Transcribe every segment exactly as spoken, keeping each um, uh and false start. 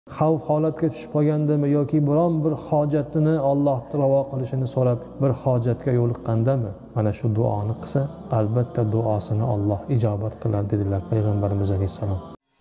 xavf holatga tushib qolgandami yoki biron bir hojatini Alloh ravo qilishini so'rab bir hojatga yo'liqqandami, mana shu duoni qilsa, albatta duosini Alloh ijobat qiladi dedilar payg'ambarimiz alayhisalom.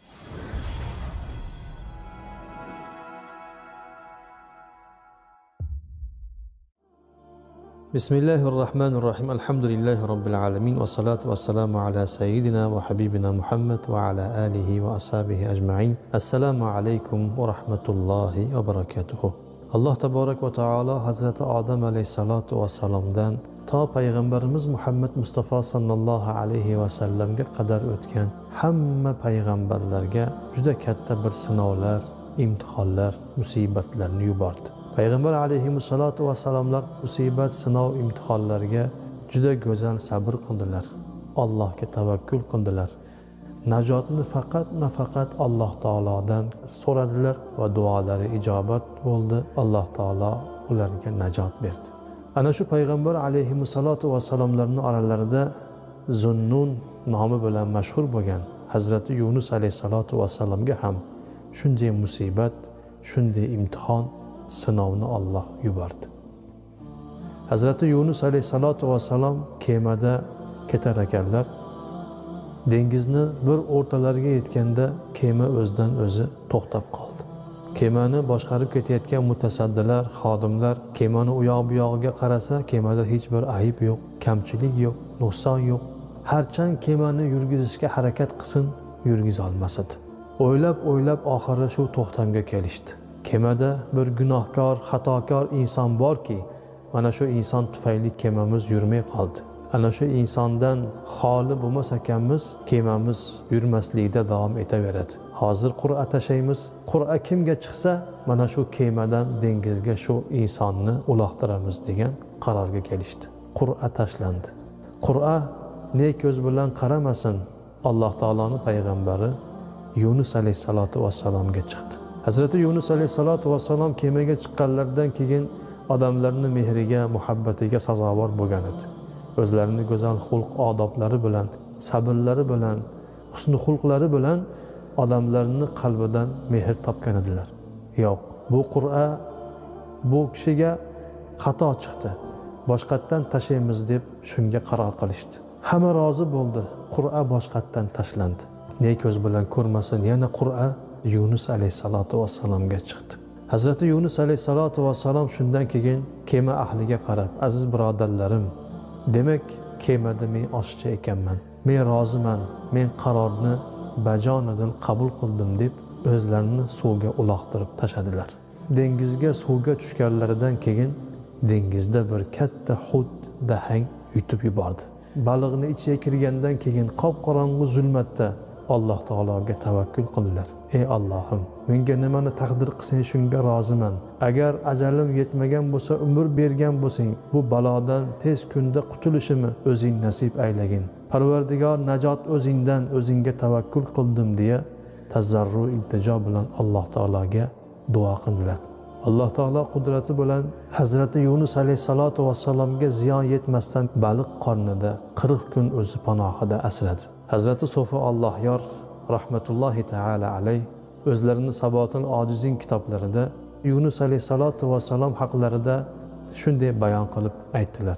Bismillahirrahmanirrahim. Alhamdulillahi robbil alamin va salatu vassalamu ala sayyidina va habibina Muhammad va ala alihi va ashabihi ajma'in. Assalomu alaykum va rahmatullohi va barakatuh. Alloh taborak va taolo Hazrati Odam alayhisolatu vassalomdan to payg'ambarimiz Muhammad Mustafa sallallohu alayhi va sallamga qadar o'tgan hamma payg'ambarlarga juda katta bir sinovlar, imtihonlar, musibatlarni yubordi. Payg'ambar alayhissalatu vassalomlar musibat, sinov, imtihonlarga juda go'zal sabr qildilar. Allohga tavakkul qildilar. Najotni faqat nafaqat Alloh taolodan so'radilar va duolari ijobat bo'ldi. Alloh taolo ularga najot berdi. Ana shu payg'ambar alayhissalatu vassalomlarning oralarida Zunnun nomi bilan mashhur bo'lgan Hazrati Yunus alayhissalatu vassalomga ham shunday musibat, shunday imtihon, sinovni Alloh yubordi. Hazrati Yunus alayhissalatu vassalom kemada ketar ekanlar. Dengizni bir o'rtalariga yetganda kema o'zidan o'zi to'xtab qoldi. Kemani boshqarib ketayotgan mutasaddilar, xodimlar kemani u yoq bu yog'iga qarasa, kemada hech bir ayib yo'q, kamchilik yo'q, nuqson yo'q. Harchand kemani yurgizishga harakat qilsin, yurgiza olmas edi. O'ylab, o'ylab oxiri shu to'xtamga kelishdi. Kemada bir gunohkor, xatokor inson borki, mana shu inson tufayli kemamiz yurmay qoldi. Ana shu insondan xoli bo'lmas ekanmiz, kemamiz yurmaslikda davom etaveradi. Hozir qur'a tashlaymiz. Qur'a kimga chiqsa, mana shu kemadan dengizga shu insonni uloqtiramiz degan qarorga kelishdi. Qur'a tashlandi. Qur'a ne ko'z bilan qaramasin, Alloh taoloning payg'ambari Yunus alayhisolatu vassalomga chiqdi. Hazrati Yunus alayhisolatu vassalom kemaga chiqqanlardan keyin odamlarning mehriga, muhabbatiga sazovor bo'lgan edi. O'zlarining go'zal xulq odoblari bilan, sabrlari bilan, husn xulqlari bilan odamlarning qalbidan mehr topgan edilar. Yo'q, bu Qur'a bu kishiga xato chiqdi. Boshqatdan tashlaymiz deb shunga qaror qilishdi. Hamma rozi bo'ldi. Qur'a boshqatdan tashlandi. Ne ko'z bilan ko'rmasin, yana Qur'a Yunus alayhissalatu vassalomga chiqdi. Hazrati Yunus alayhissalatu vassalom shundan keyin kema ahliga qarab, aziz birodarlarim, demak kemada men oshchi ekanman, men roziman, men qarorni bajonidil qabul qildim deb o'zlarini suvga uloqtirib tashadilar. Dengizga suvga tushganlaridan keyin dengizda bir katta hut dahang yutib yubordi. Baliqni ichiga kirgandan keyin qop-qorong'u zulmatda Alloh taologa tavakkul qildilar. Ey Allohim, menga nimani taqdir qilsang shunga roziman. Agar ajalim yetmagan bo'lsa, umr bergan bo'lsang, bu balodan tez kunda qutulishimni o'zing nasib aylagin. Parvardigor, najot o'zingdan, o'zingga tavakkul qildim deya tazarru iltijo bilan Alloh taologa duo qildilar. Alloh taolo qudrati bilan Hazrati Yunus alayhisolatu vassalomga ziyon yetmasdan baliq qornida qirq kun o'zi panohida asradi. Hazrati Sofi Allohyor rahmatullohi taala alayh o'zlarining Sabotul Ojizin kitoblarida Yunus alayhisolatu vassalom haqlarida shunday bayon qilib aytdilar.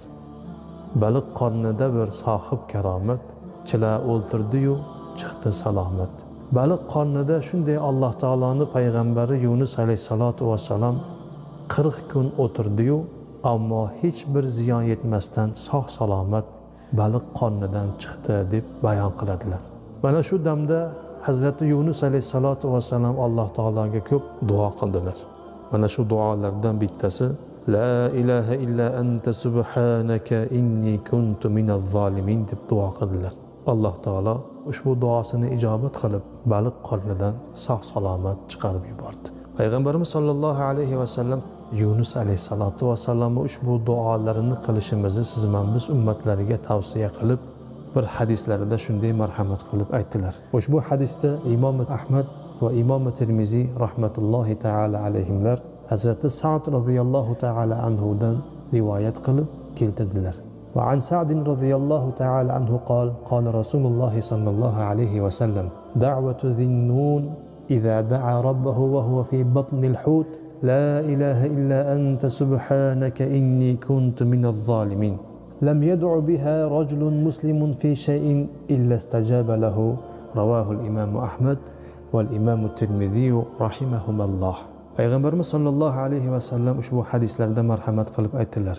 Baliq qornida bir sohib karomat, chila o'ltirdi-yu chiqdi salomat. Baliq qornida shunday Alloh taoloning payg'ambari Yunus alayhisolatu vassalom qirq kun o'tirdi-yu, ammo hech bir ziyon yetmasdan sog' salomat baliq qornidan chiqdi deb bayon qiladilar. Mana shu damda Hazrati Yunus alayhisolatu vassalom Alloh taologa ko'p duo qildilar. Mana shu duolardan bittasi La ilaha illa anta subhanaka inni kuntu minaz zolimin deb duo qildilar. Alloh taolo ushbu duosini ijobat qilib baliq qornidan sog' salomat chiqarib yubordi. Payg'ambarimiz sollallohu alayhi va sallam Yunus alayhisolatu vassalom ushbu duolarini qilishimizni siz men biz ummatlariga tavsiya qilib bir hadislarida shunday marhamat qilib aytdilar. Ushbu hadisda Imom Ahmad va Imom Tirmiziy rahmatullohi taala alayhimlar Hazrati Sa'd radhiyallohu taala anhudan rivoyat qilib keltirdilar. وعن سعد رضي الله تعالى عنه قال قال رسول الله صلى الله عليه وسلم دعوة ذي النون إذا دعا ربه وهو في بطن الحوت لا إله إلا أنت سبحانك إني كنت من الظالمين لم يدع بها رجل مسلم في شيء إلا استجاب له رواه الإمام أحمد والإمام الترمذي رحمهما الله. Payg'ambarimiz sollallohu alayhi vasallam ushbu hadislarda marhamat qilib aytdilar: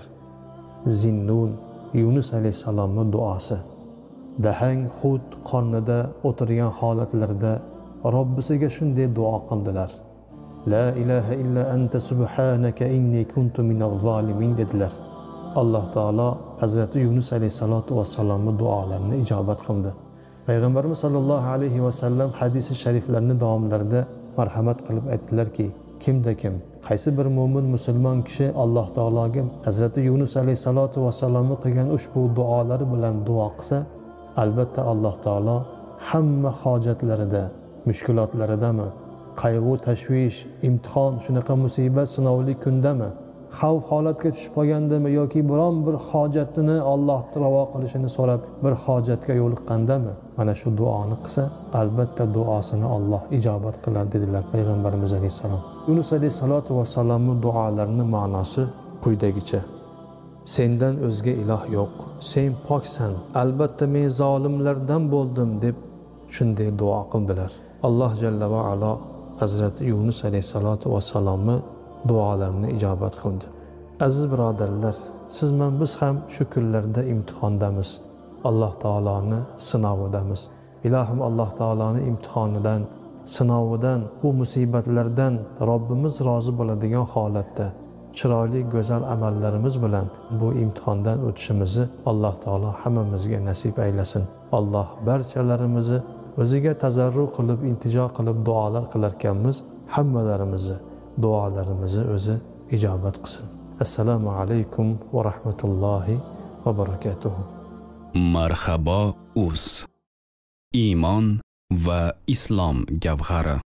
Zinnun Yunus alayhissalomning duosi dahang hut qornida o'tirgan holatlarida Robbisiga shunday duo qildilar. La ilaha illa anta subhanaka inni kuntu minaz zolimin dedilar. Alloh taolo Hazrati Yunus alayhisolatu vassalomning duolarini ijobat qildi. Payg'ambarimiz sollallohu alayhi vasallam hadisi shariflarning davomlarida marhamat qilib aytdilarki, kimda kim qaysi bir mo'min musulmon kishi Alloh taologa Hazrati Yunus alayhisolatu vassalomning qilgan ushbu duolari bilan duo qilsa, albatta Alloh taolo hamma hojatlarida, mushkulotlaridami, qayg'u, tashvish, imtihon, shunaqa musibat, sinovli kundami, xavf holatga tushib qolgandami yoki biron bir hojatini Alloh ravo qilishini so'rab bir hojatga yo'liqqandami, mana shu duoni qilsa, albatta duosini Alloh ijobat qiladi dedilar Payg'ambarimiz alayhisalom. Yunus alayhisolatu vassalomning duolarining ma'nosi quyidagicha: Sendan o'zga iloh yo'q, sen poksan, albatta men zolimlardan bo'ldim deb shunday duo qildilar. Alloh jalla va ala Hazrati Yunus alayhisolatu vassalomni duolarini ijobat qildi. Aziz birodarlar, siz bilan biz ham shu kunlarda imtihondamiz. Alloh taoloni sinovidamiz. Ilohim Alloh taoloni imtihonidan, sinovidan, bu musibatlardan Robbimiz rozi bo'ladigan holatda chiroyli, go'zal amallarimiz bilan bu imtihondan o'tishimizni Alloh taolo hammamizga nasib aylasin. Alloh barchalarimizni o'ziga tazarru qilib, iltijo qilib duolar qilarkanmiz, hammalarimizni duolarimizni o'zi ijobat qilsin. Assalomu alaykum va rahmatullohi va barakatuh. Marhabo uz iymon va islom gavhari.